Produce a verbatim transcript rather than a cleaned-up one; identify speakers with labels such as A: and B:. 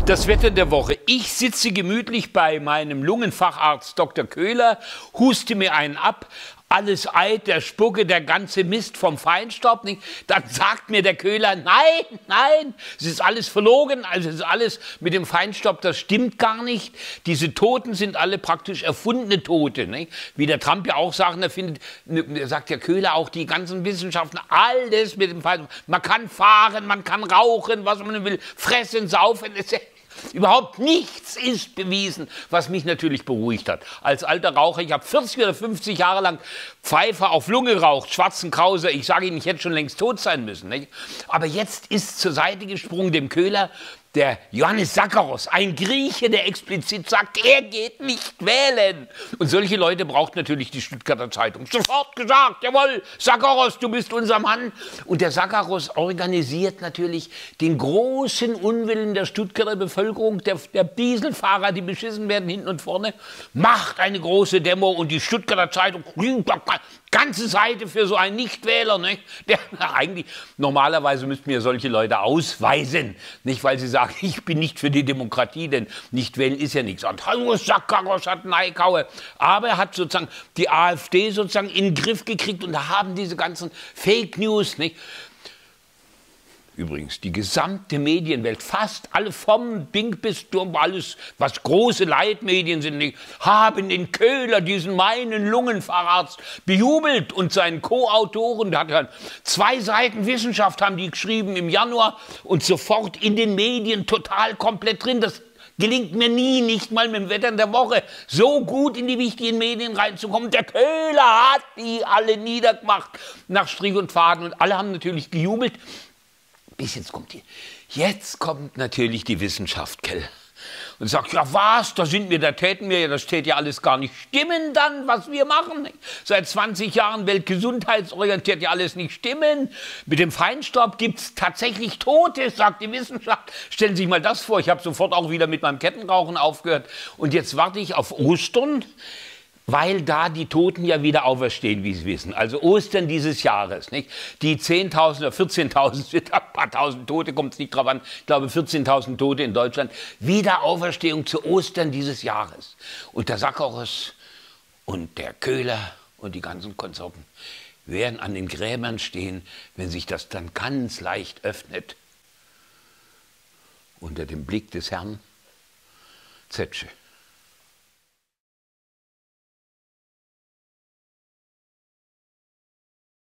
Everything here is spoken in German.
A: Das Wetter der Woche. Ich sitze gemütlich bei meinem Lungenfacharzt Doktor Köhler, huste mir einen ab. Alles Eid, der Spucke, der ganze Mist vom Feinstaub. Nicht? Dann sagt mir der Köhler, nein, nein, es ist alles verlogen, also es ist alles mit dem Feinstaub, das stimmt gar nicht. Diese Toten sind alle praktisch erfundene Tote. Nicht? Wie der Trump ja auch sagt, er findet, er sagt der Köhler auch, die ganzen Wissenschaften, alles mit dem Feinstaub. Man kann fahren, man kann rauchen, was man will, fressen, saufen, es überhaupt nichts ist bewiesen, was mich natürlich beruhigt hat. Als alter Raucher, ich habe vierzig oder fünfzig Jahre lang Pfeife auf Lunge geraucht, schwarzen Krause, ich sage Ihnen, ich hätte schon längst tot sein müssen. Nicht? Aber jetzt ist zur Seite gesprungen dem Köhler der Ioannis Sakaros, ein Grieche, der explizit sagt, er geht nicht wählen. Und solche Leute braucht natürlich die Stuttgarter Zeitung. Sofort gesagt, jawohl, Sakaros, du bist unser Mann. Und der Sakaros organisiert natürlich den großen Unwillen der Stuttgarter Bevölkerung, der, der Dieselfahrer, die beschissen werden hinten und vorne, macht eine große Demo und die Stuttgarter Zeitung, ganze Seite für so einen Nichtwähler, nicht? Der eigentlich, normalerweise müssten wir solche Leute ausweisen, nicht, weil sie sagen, ich bin nicht für die Demokratie, denn nicht wählen ist ja nichts. Und hallo, Sakaros hat Neikaue. Aber er hat sozusagen die AfD sozusagen in den Griff gekriegt und da haben diese ganzen Fake News, nicht? Übrigens, die gesamte Medienwelt, fast alle vom Ding bis Sturm, alles, was große Leitmedien sind, nicht, haben den Köhler, diesen meinen Lungenfacharzt, bejubelt und seinen Co-Autoren, der hat ja zwei Seiten Wissenschaft, haben die geschrieben im Januar und sofort in den Medien total komplett drin. Das gelingt mir nie, nicht mal mit dem Wetter in der Woche, so gut in die wichtigen Medien reinzukommen. Der Köhler hat die alle niedergemacht, nach Strich und Faden und alle haben natürlich gejubelt. Bis jetzt kommt die. Jetzt kommt natürlich die Wissenschaft, gell? Und sagt, ja was, da sind wir, da täten wir ja, das täte ja alles gar nicht stimmen dann, was wir machen. Nicht? Seit zwanzig Jahren weltgesundheitsorientiert ja alles nicht stimmen. Mit dem Feinstaub gibt es tatsächlich Tote, sagt die Wissenschaft. Stellen Sie sich mal das vor, ich habe sofort auch wieder mit meinem Kettenrauchen aufgehört. Und jetzt warte ich auf Ostern, weil da die Toten ja wieder auferstehen, wie Sie wissen. Also Ostern dieses Jahres. Nicht? Die zehntausend oder vierzehntausend, ein paar tausend Tote, kommt es nicht drauf an, ich glaube vierzehntausend Tote in Deutschland. Wiederauferstehung zu Ostern dieses Jahres. Und der Sakaros und der Köhler und die ganzen Konsorten werden an den Gräbern stehen, wenn sich das dann ganz leicht öffnet. Unter dem Blick des Herrn Zetsche.